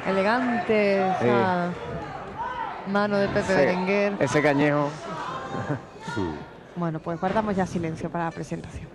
Elegante esa mano de Pepe Berenguer. Ese cañejo. Bueno, pues guardamos ya silencio para la presentación.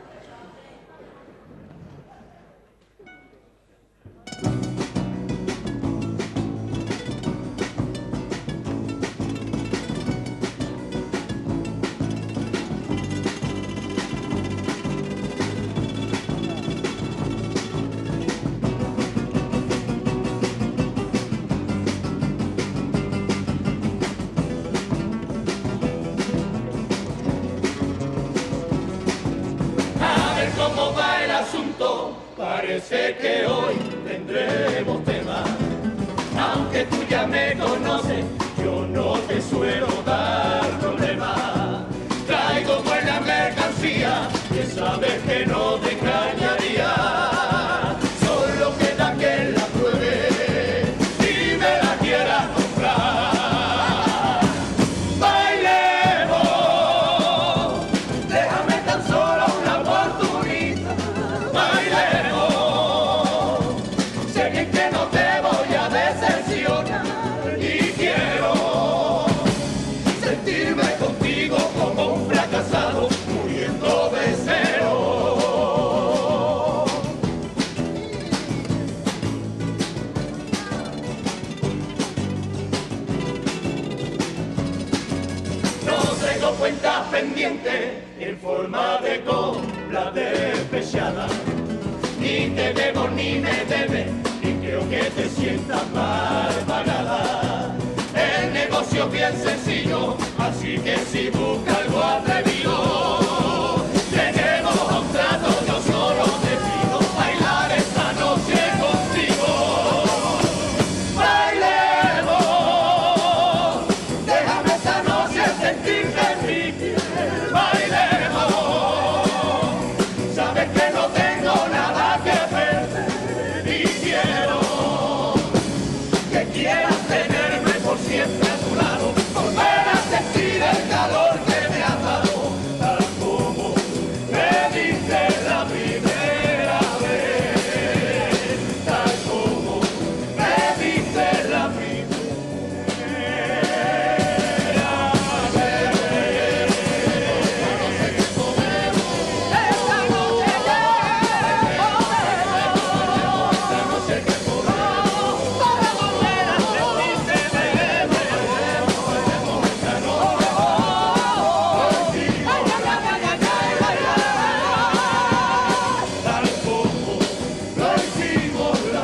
¿Cómo va el asunto? Parece que hoy tendremos tema. Aunque tú ya me conoces, yo no te suelo dar problema. Traigo buena mercancía, que sabes que no te engañaría. Solo queda que la pruebe y me la quieras comprar. Bailemos, déjame tan solo una oportunidad. Bailemos, sé bien que no te voy a decepcionar y quiero sentirme contigo como un fracasado muriendo de cero. No tengo cuentas pendientes en forma de copla despechada. Ni te debo ni me debes, y creo que te sientas mal pagada. El negocio es bien sencillo, así que si buscas algo atrevido, lleguemos a un trato, yo solo te pido bailar esta noche contigo. Bailemos, déjame esta noche sentirte en mi piel. Bailemos, sabes que no tengo nada que perder y quiero que quieras tenerme por siempre a tu lado, volver a sentir el calor que me has dado, tal como me diste la primera vez, tal como me diste la primera vez. Esta noche que podemos para volver a sentirte tal como lo hicimos la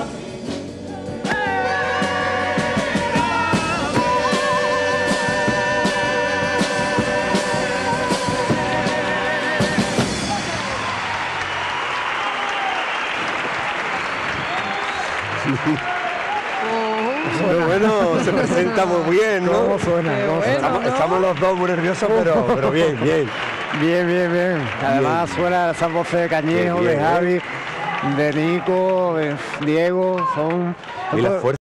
Pero bueno, se presenta muy bien, ¿no? ¿Cómo suena? Qué ¿Cómo bueno. suena? Estamos los dos muy nerviosos, pero bien, bien. Bien, bien, bien. Además suena esas voces de Cañejo, Qué bien, de Javi, de Nico, de Diego, son... Y la fuerza